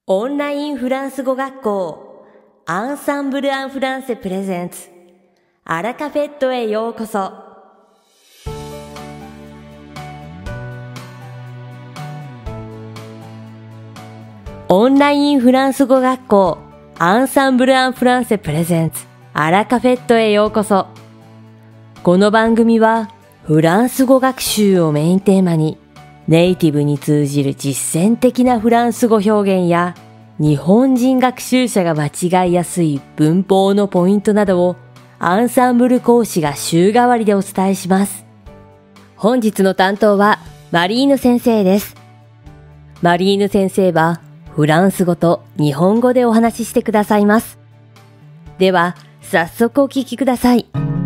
オンラインフランス語学校アンサンブル・アン・フランセプレゼンツアラカフェットへようこそ。オンラインフランス語学校アンサンブル・アン・フランセプレゼンツアラカフェットへようこそ。この番組はフランス語学習をメインテーマにネイティブに通じる実践的なフランス語表現や日本人学習者が間違いやすい文法のポイントなどをアンサンブル講師が週替わりでお伝えします。本日の担当はマリーヌ先生です。マリーヌ先生はフランス語と日本語でお話ししてくださいます。では早速お聞きください。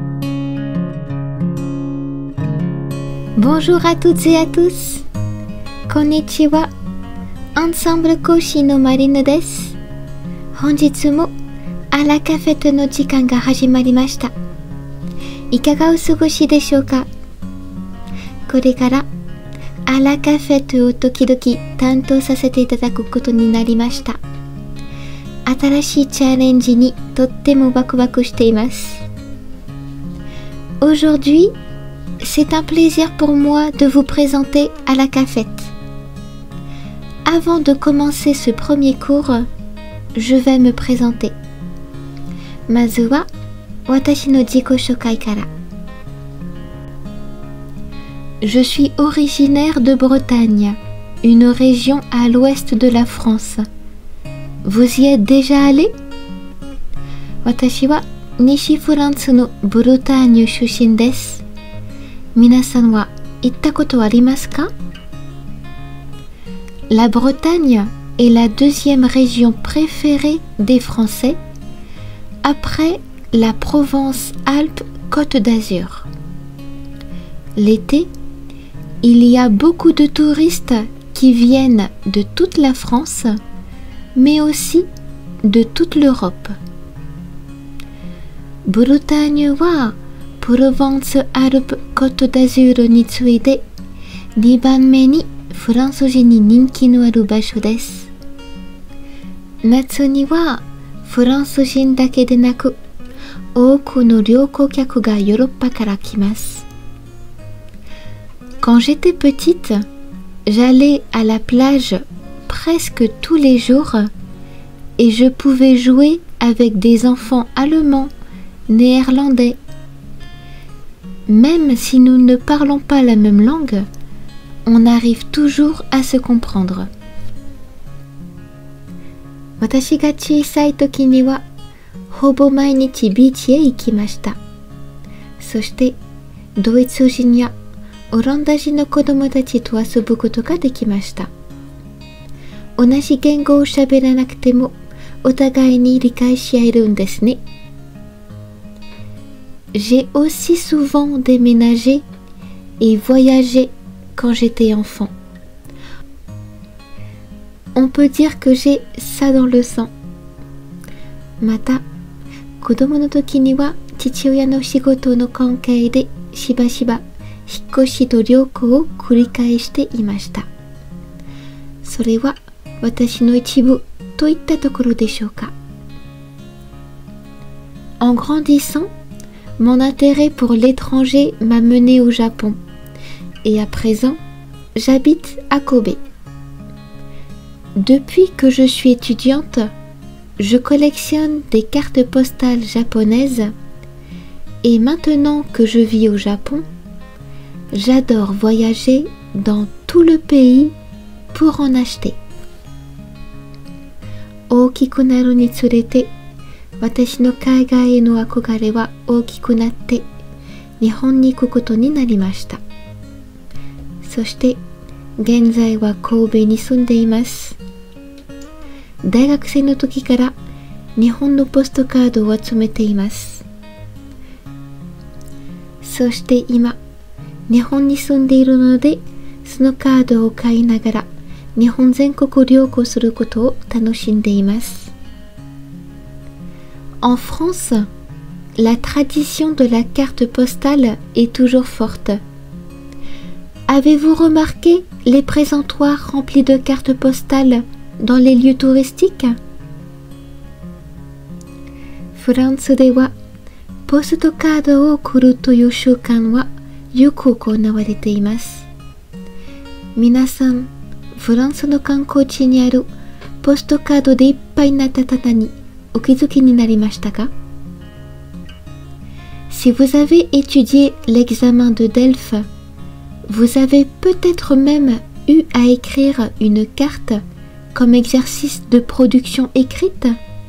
Bonjour à toutes et à tous. Konnichiwa. Ensemble 講師のマリヌです。本日もアラカフェットの時間が始まりました。いかがお過ごしでしょうか。これからアラカフェットを時々担当させていただくことになりました。新しいチャレンジにとってもワクワクしています。Aujourd'hui, c'est un plaisir pour moi de vous présenter à la cafette. Avant de commencer ce premier cours, je vais me présenter. まずは私の自己紹介から。Je suis originaire de Bretagne, une région à l'ouest de la France. Vous y êtes déjà allé? 私は西フランスのブルターニュ出身です。皆さんは行ったことありますか？ La Bretagne est la deuxième région préférée des Français, après la Provence-Alpes-Côte d'Azur. L'été, il y a beaucoup de touristes qui viennent de toute la France, mais aussi de toute l'Europe. ブルターニュはプロヴァンス・アルプ・コート・ダズールに次いで2番目にフランス人に人気のある場所です。夏にはフランス人だけでなく多くの旅行客がヨーロッパから来ます。Quand j'étais petite, j'allais à la plage presque tous les jours et je pouvais jouer avec des enfants allemands, néerlandais. Même si nous ne parlons pas la même langue, on arrive toujours à se comprendre. 私が小さい時にはほぼ毎日ビーチへ行きました。そしてドイツ人やオランダ人の子供たちと遊ぶことができました。同じ言語を喋らなくてもお互いに理解し合えるんですね。J'ai aussi souvent déménagé et voyagé quand j'étais enfant. On peut dire que j'ai ça dans le sang. また、子供の時には父親の仕事の関係でしばしば引っ越しと旅行を繰り返していました。それは私の一部といったところでしょうか。En grandissant, mon intérêt pour l'étranger m'a mené au Japon. Et à présent, j'habite à Kobe. Depuis que je suis étudiante, je collectionne des cartes postales japonaises. Et maintenant que je vis au Japon, j'adore voyager dans tout le pays pour en acheter. 大きくなるにつれて、私の海外への憧れは大きくなって日本に行くことになりました。そして現在は神戸に住んでいます。大学生の時から日本のポストカードを集めています。そして今日本に住んでいるのでそのカードを買いながら日本全国旅行することを楽しんでいます。En France, la tradition de la carte postale est toujours forte. Avez-vous remarqué les présentoirs remplis de cartes postales dans les lieux touristiques? フランスではポストカードを送るという習慣はよく行われています。皆さん、フランスの観光地にあるポストカードでいっぱいになった棚にお気づきになりましたか？ Si vous avez étudié l'examen de Delphes, vous avez peut-être même eu à écrire une carte comme exercice de production écrite?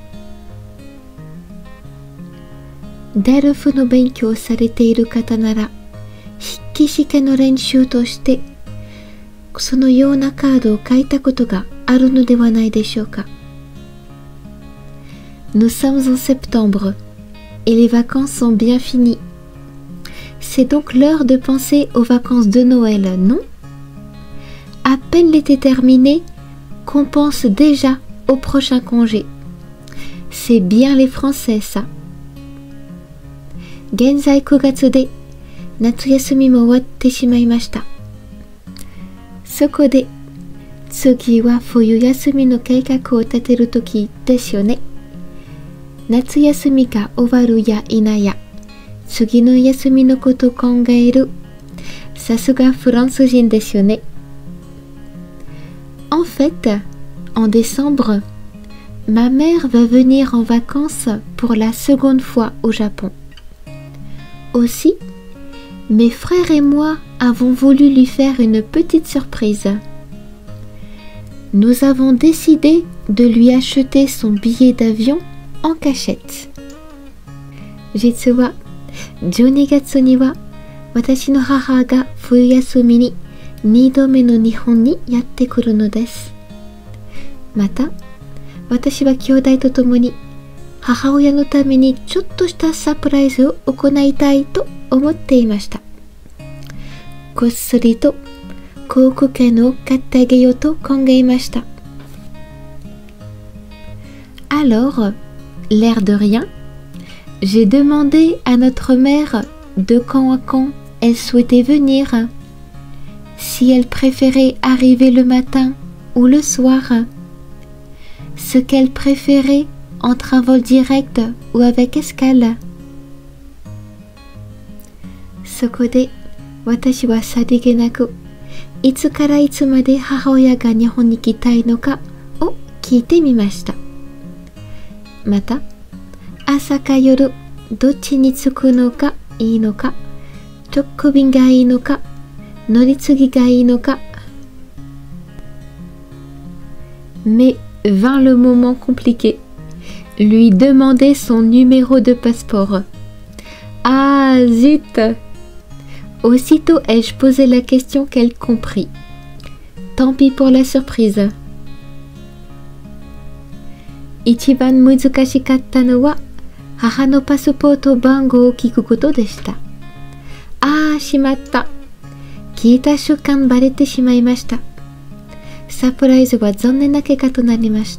デルフの勉強をされている方なら、筆記試験の練習としてそのようなカードを書いたことがあるのではないでしょうか。Nous sommes en septembre et les vacances sont bien finies. C'est donc l'heure de penser aux vacances de Noël, non? À peine l'été terminé, qu'on pense déjà au prochain congé. C'est bien les Français, ça. 現在9月で夏休みも終わってしまいました。そこで次は冬休みの計画を立てるときですよね。夏休みが終わるや否や次の休みのことを考える。さすがフランス人ですよね。En fait, en décembre, ma mère va venir en vacances pour la seconde fois au Japon. Aussi, mes frères et moi avons voulu lui faire une petite surprise. Nous avons décidé de lui acheter son billet d'avion en cachette. 実は12月には私の母が冬休みに2度目の日本にやってくるのです。また、私は兄弟と共に母親のためにちょっとしたサプライズを行いたいと思っていました。こっそりと航空券を買ってあげようと考えました。Alors, l'air de rien, j'ai demandé à notre mère de quand à quand elle souhaitait venir, si elle préférait arriver le matin ou le soir, ce qu'elle préférait entre un vol direct ou avec escale. そこで私はさりげなくいつからいつまで母親が日本に来たいのかを聞いてみました。また朝か夜どっちに着くのがいいのか、直便がいいのか、乗り継ぎがいいのか。Mais vint le moment compliqué. Lui demander son numéro de passeport. Ah zut! Aussitôt ai-je posé la question qu'elle comprit. Tant pis pour la surprise. 一番難しかったのは母のパスポート番号を聞くことでした。ああ、しまった。聞いた瞬間バレてしまいました。サプライズは残念な結果となりました。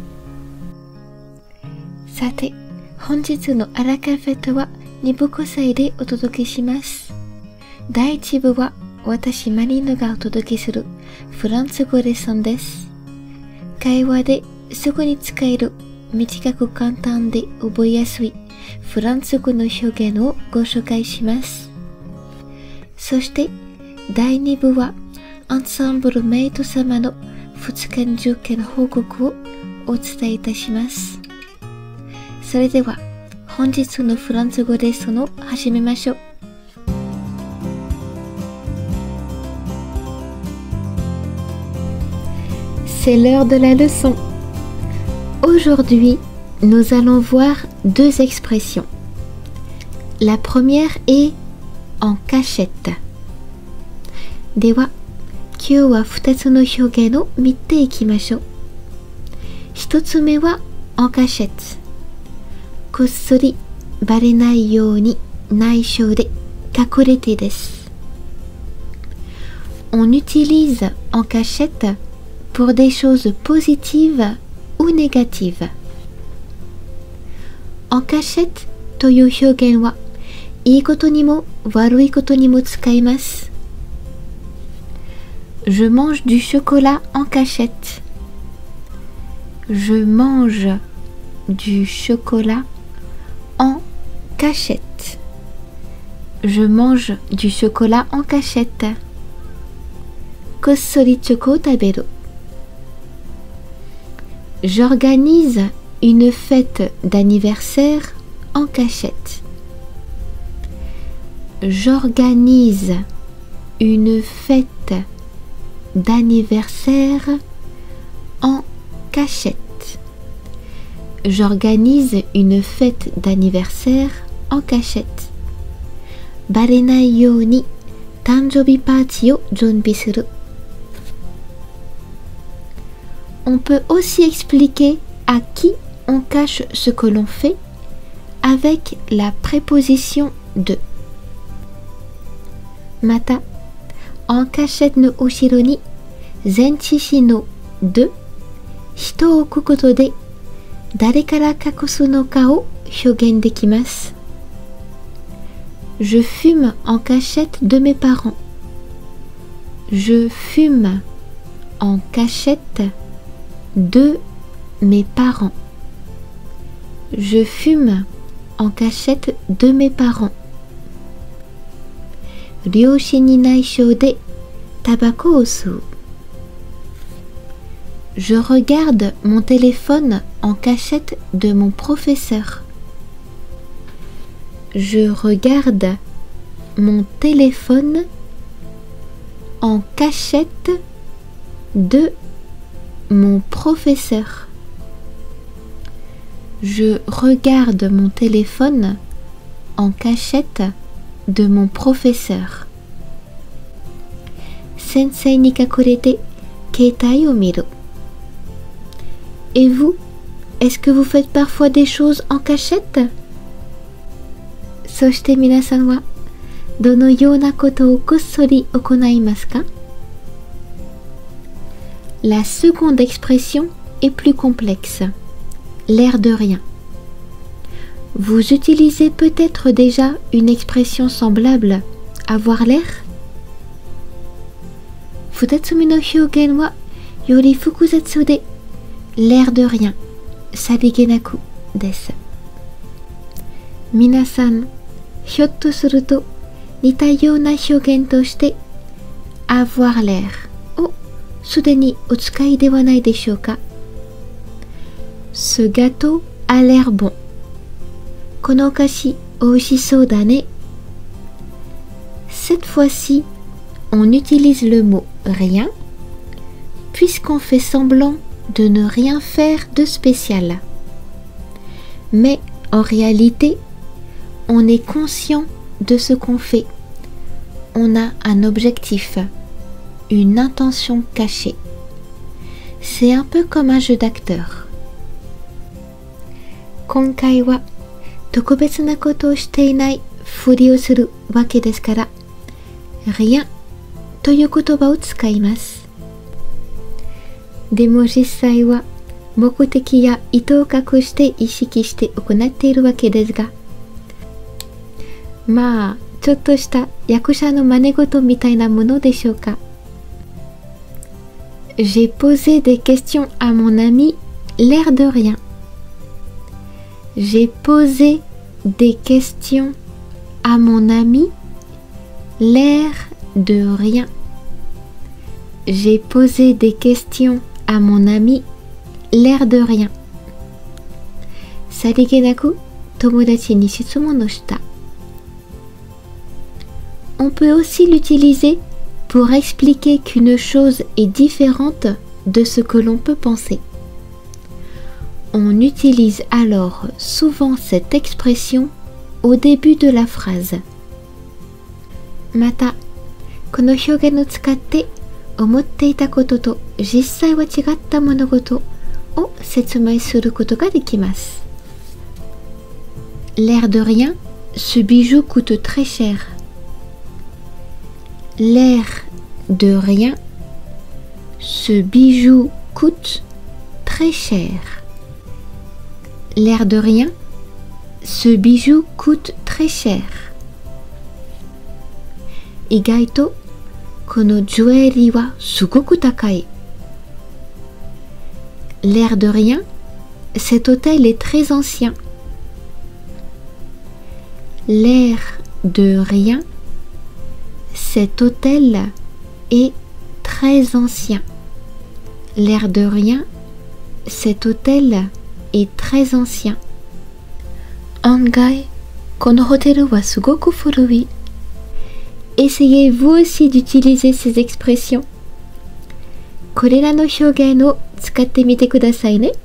さて、本日のアラカフェとは2部構成でお届けします。第1部は私マリーヌがお届けするフランス語レッスンです。会話ですぐに使える短く簡単で覚えやすいフランス語の表現をご紹介します。そして第2部はアンサンブルメイト様の2日の受験報告をお伝えいたします。それでは本日のフランス語レッスンを始めましょう。C'est l'heure de la leçon. Aujourd'hui, nous allons voir deux expressions. La première est en cachette. では、今日は2つの表現を見ていきましょう。1つ目は en cachette。こっそりバレないように内緒で隠れてです。On utilise en cachette pour des choses positives ou négatives. En cachette という表現はいいことにも悪いことにも使います。Je mange du chocolat en cachette. Je mange du chocolat en cachette. Je mange du chocolat en cachette. こっそりチョコを食べる。J'organise une fête d'anniversaire en cachette. J'organise une fête d'anniversaire en cachette. J'organise une fête d'anniversaire en cachette. バレないように誕生日パーティーを準備する。On peut aussi expliquer à qui on cache ce que l'on fait avec la préposition de. また、en cachette の後ろに前置詞のde、人を置くことで誰から隠すのかを表現できます。Je fume en cachette de mes parents. Je fume en cachette de mes parents. Je fume en cachette de mes parents. 両親に内緒でタバコを吸う。Je regarde mon téléphone en cachette de mon professeur. Je regarde mon téléphone en cachette de mon professeur. Je regarde mon téléphone en cachette de mon professeur. Sensei ni kakurete keitai o miru. Et vous, est-ce que vous faites parfois des choses en cachette? そして皆さんはどのようなことをこっそり行いますか？ La seconde expression est plus complexe. L'air de rien. Vous utilisez peut-être déjà une expression semblable, avoir l'air? 二つ目の表現はより複雑で、l'air de rien、さりげなくです。皆さん、ひょっとすると似たような表現として、avoir l'airをすでにお使いではないでしょうか。Ce gâteau a l'air bon. このお菓子おいしそうだね。Cette fois-ci, on utilise le mot rien, puisqu'on fait semblant de ne rien faire de spécial. Mais en réalité, on est conscient de ce qu'on fait. On a un objectif, une intention cachée. C'est un peu comme un jeu d'acteur. 今回は特別なことをしていないふりをするわけですから、rienという言葉を使います。でも実際は目的や意図を隠して意識して行っているわけですが、まあちょっとした役者の真似事みたいなものでしょうか。J'ai posé des questions à mon ami, l'air de rien. J'ai posé des questions à mon ami, l'air de rien. J'ai posé des questions à mon ami, l'air de rien. さりげなく友達に質問をした。On peut aussi l'utiliser pour expliquer qu'une chose est différente de ce que l'on peut penser. On utilise alors souvent cette expression au début de la phrase. また、この表現を使って思っていたことと実際は違った物事を説明することができます。L'air de rien, ce bijou coûte très cher. L'air de rien, ce bijou coûte très cher. L'air de rien, ce bijou coûte très cher. 意外とこのジュエリーはすごく高い。 L'air de rien, cet hôtel est très ancien. L'air de rien, cet hôtel est très ancien. L'air de rien, cet hôtel est très ancien. 案外、このホテルはすごく古い。Essayez-vous aussi d'utiliser ces expressions. これらの表現を使ってみてくださいね。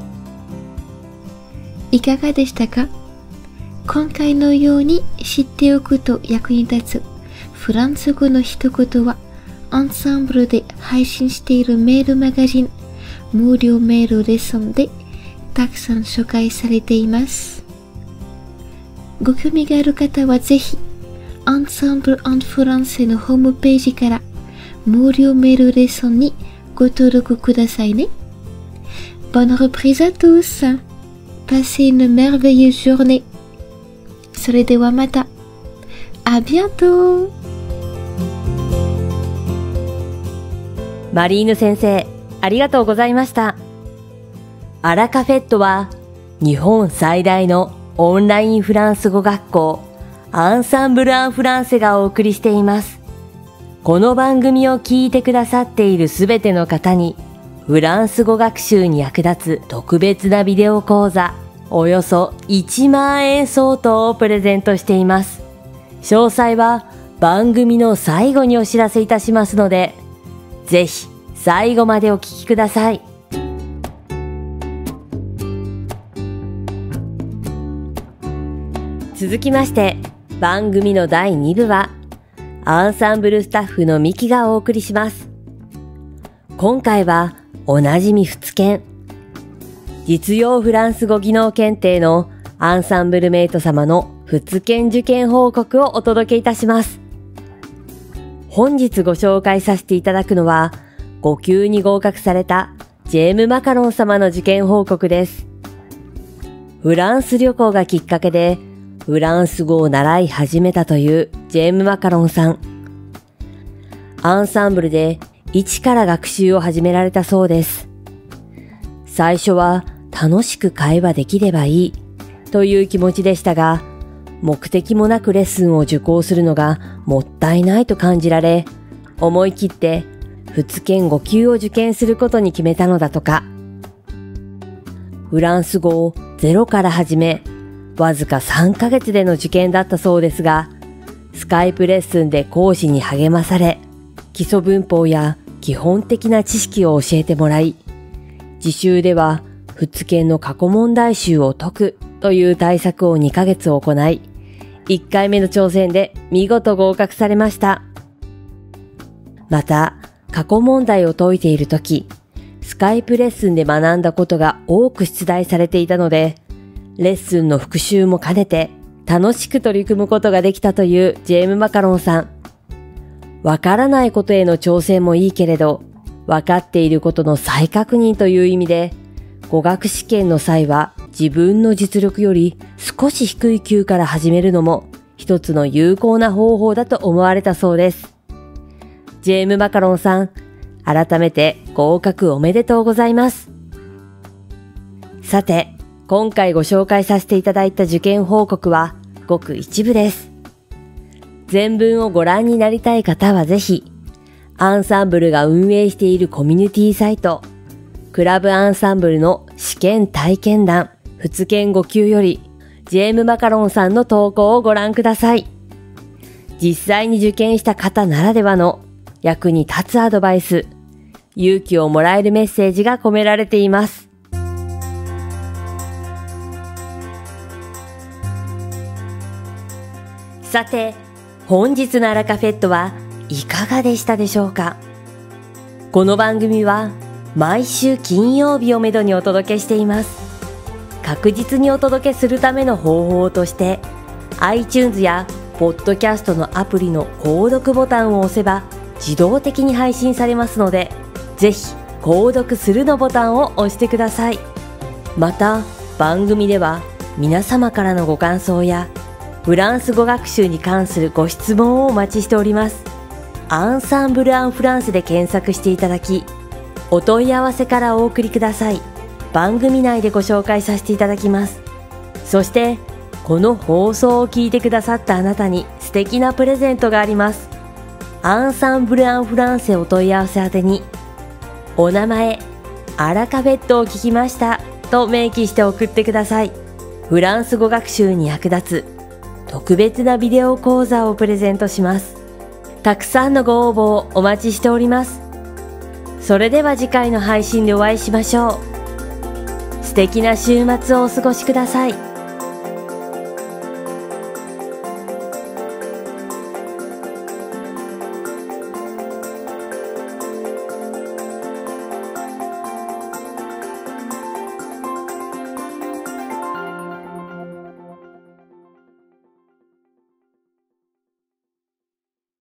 いかがでしたか？今回のように知っておくと役に立つフランス語の一言は、アンサンブルで配信しているメールマガジン、無料メールレッスンでたくさん紹介されています。ご興味がある方はぜひ、Ensemble en Franceのホームページから無料メールレッスンにご登録くださいね。Bonne reprise à tous! Passez une merveilleuse journée! それではまた。À bientôt! マリーヌ先生、ありがとうございました。アラカフェットは日本最大のオンラインフランス語学校アンサンブル・アン・フランセがお送りしています。この番組を聞いてくださっているすべての方にフランス語学習に役立つ特別なビデオ講座およそ1万円相当をプレゼントしています。詳細は番組の最後にお知らせいたしますので、ぜひ最後までお聞きください。続きまして番組の第2部はアンサンブルスタッフのミキがお送りします。今回はおなじみ仏研、実用フランス語技能検定のアンサンブルメイト様の仏研受験報告をお届けいたします。本日ご紹介させていただくのは5級に合格されたジェーム・マカロン様の受験報告です。フランス旅行がきっかけでフランス語を習い始めたというジェーム・マカロンさん。アンサンブルで一から学習を始められたそうです。最初は楽しく会話できればいいという気持ちでしたが、目的もなくレッスンを受講するのがもったいないと感じられ、思い切って仏研5級を受験することに決めたのだとか。フランス語をゼロから始め、わずか3ヶ月での受験だったそうですが、スカイプレッスンで講師に励まされ、基礎文法や基本的な知識を教えてもらい、自習では仏研の過去問題集を解くという対策を2ヶ月行い、1回目の挑戦で見事合格されました。また、過去問題を解いているとき、スカイプレッスンで学んだことが多く出題されていたので、レッスンの復習も兼ねて楽しく取り組むことができたというジェーム・マカロンさん。わからないことへの挑戦もいいけれど、わかっていることの再確認という意味で、語学試験の際は自分の実力より少し低い級から始めるのも一つの有効な方法だと思われたそうです。ジェーム・マカロンさん、改めて合格おめでとうございます。さて、今回ご紹介させていただいた受験報告はごく一部です。全文をご覧になりたい方はぜひ、アンサンブルが運営しているコミュニティサイト、クラブアンサンブルの試験体験談、仏研5級より、ジェーム・マカロンさんの投稿をご覧ください。実際に受験した方ならではの役に立つアドバイス、勇気をもらえるメッセージが込められています。さて、本日のアラカフェットはいかがでしたでしょうか？この番組は毎週金曜日をめどにお届けしています。確実にお届けするための方法として、iTunes やポッドキャストのアプリの購読ボタンを押せば自動的に配信されますので、ぜひ購読するのボタンを押してください。また、番組では皆様からのご感想やフランス語学習に関するご質問をお待ちしております。アンサンブル・アン・フランスで検索していただき、 お問い合わせからお送りください。番組内でご紹介させていただきます。そして、この放送を聞いてくださったあなたに素敵なプレゼントがあります。アンサンブル・アン・フランセお問い合わせ宛てに、お名前、アラカフェットを聞きましたと明記して送ってください。フランス語学習に役立つ特別なビデオ講座をプレゼントします。たくさんのご応募をお待ちしております。それでは次回の配信でお会いしましょう。素敵な週末をお過ごしください。